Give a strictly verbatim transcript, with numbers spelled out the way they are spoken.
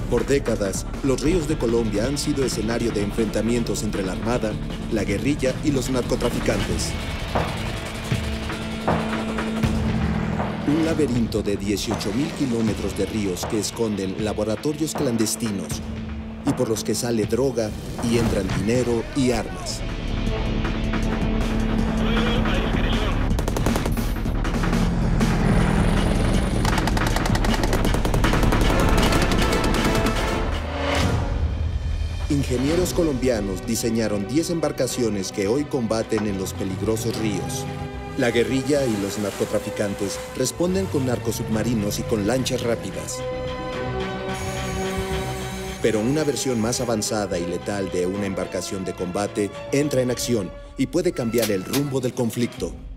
Por décadas, los ríos de Colombia han sido escenario de enfrentamientos entre la Armada, la guerrilla y los narcotraficantes. Un laberinto de dieciocho mil kilómetros de ríos que esconden laboratorios clandestinos y por los que sale droga y entran dinero y armas. Ingenieros colombianos diseñaron diez embarcaciones que hoy combaten en los peligrosos ríos. La guerrilla y los narcotraficantes responden con narcosubmarinos y con lanchas rápidas. Pero una versión más avanzada y letal de una embarcación de combate entra en acción y puede cambiar el rumbo del conflicto.